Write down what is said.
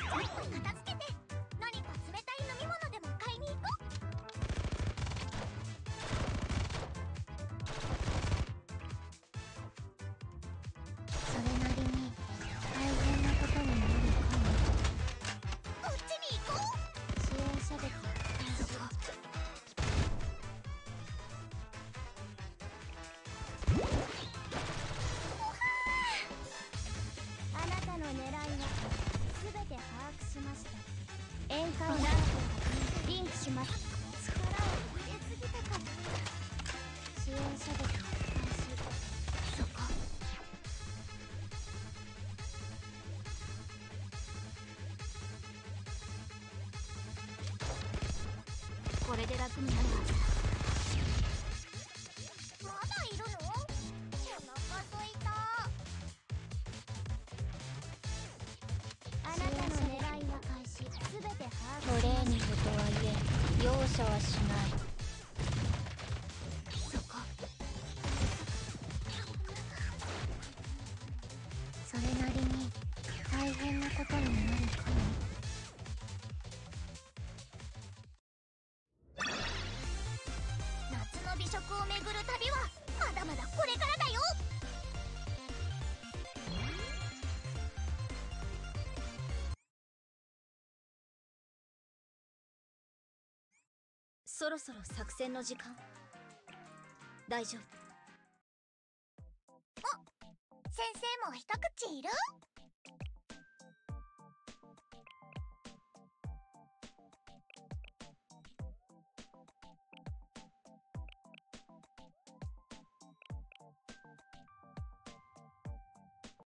片付けて何か冷たい飲み物でも買いに行こう。 それなりに大変なことになるかも。 こっちに行こう。 支援射撃開始。あなたの狙いは全て把握しました。エンカウントリンクします。 力を入れすぎたかも。 支援射撃開始。 そこ。これで楽になるはず。まだいるの？お腹すいた。 あなたの狙いは開始。全て把握。トレーニングとはいえ容赦はしない。 そこ。 それなりに大変なことになるかも。 夏の美食を巡る旅はまだまだこれからだよ。 そろそろ作戦の時間。大丈夫。 先生も一口いる？